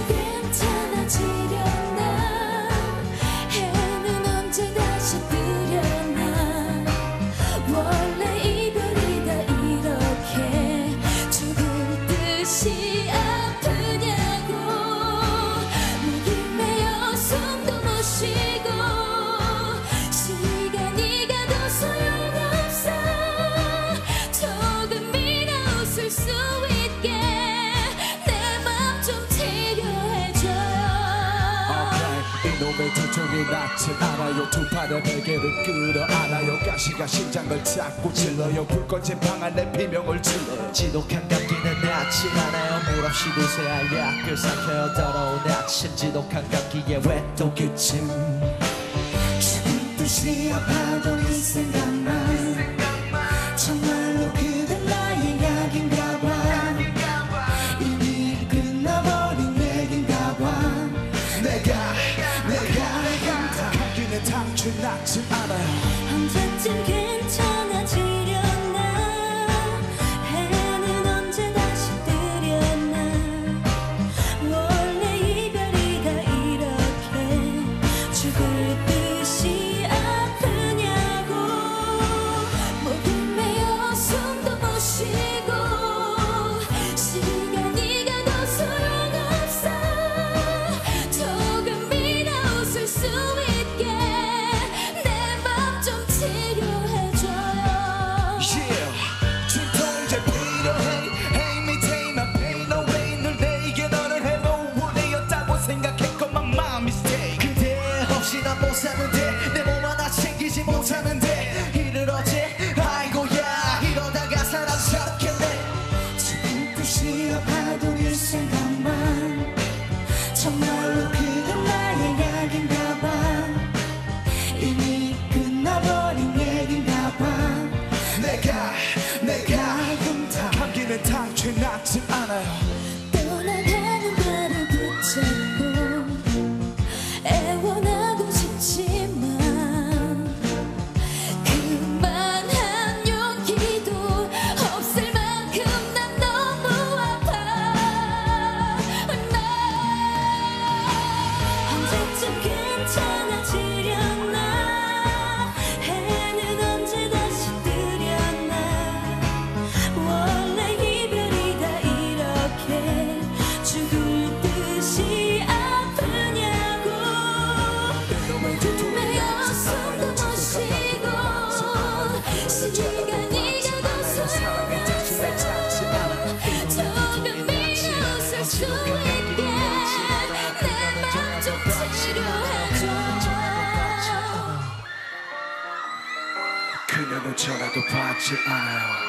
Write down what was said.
괜찮아지려나 해는 언제 다시 뜨려나 원래 이별이다 이렇게 죽을 듯이 아프냐고 목이 메어 숨도 못 쉬고 시간이 가도 소용없어 조금이나 웃을 수 있게 내 맘 좀 치료해줘요. 이놈의 두통이 낫지 않아요. 두 팔의 베개를 끌어안아요. 가시가 심장을 자꾸 찔러요. 불 꺼진 방 안에 비명을 질러요. 지독한 감기는 낫지 않아요. 물 없이 드세야 약을 삼켜요. 더러운 아침 지독한 감기에 왜 또 기침 죽은 듯이 아파도 네 생각만 정말로 그댄 나의 약인가 봐 이미 끝나버린 얘긴가 봐 내가 감기는 당최 낫지 않아요. 언제쯤 괜찮아지려나 해는 언제 다시 뜨려나 원래 이별이다 이렇게 죽을 듯이 아프냐고 목이 메어 숨도 못 쉬고 시간이 가도 소용없어 조금이나 웃을 수 있게 내 맘 좀 치료해줘요. 진통제 필요해. Hate me, take my pain away. 늘 내게 너를 해로우려였다고 생각했건만 my mistake. 그대 없이 난 못 사는데 내 몸 하나 챙기지 못하는데 이를 어째 아이고야 이러다가 사라졌겠네. 죽을 듯이 아파도 네 생각만 정말로 그건 나의 약인가 봐 이미 끝나버린 얘긴가 봐 내가 감기는 당최 낫지 않아요. 떠나가는 발을 붙잡고 애원하고 싶지만 그만한 용기도 없을 만큼 난 너무 아파 언제쯤 괜찮아지려나 해는 언제 다시 뜨려나 원래 이별이다 이렇게 죽을 듯이 아프냐고 매여 숨도 못 쉬고 시간이 가도 소용없어 조금이나 웃을 수 있게 내 맘 좀 치료해줘. 그녀는 전화도 받지 않아요.